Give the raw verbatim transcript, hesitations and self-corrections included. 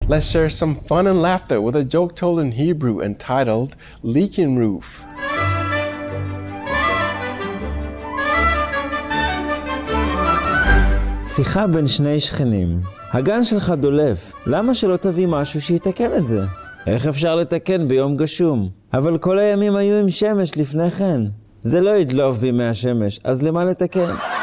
Let's share some fun and laughter with a joke told in Hebrew entitled Leaking Roof. שיחה בין שני שכנים. הגן שלך דולף, למה שלא תביא משהו שיתקן את זה? איך אפשר לתקן ביום גשום? אבל כל הימים היו עם שמש לפני כן. זה לא ידלוף בימי השמש, אז למה לתקן?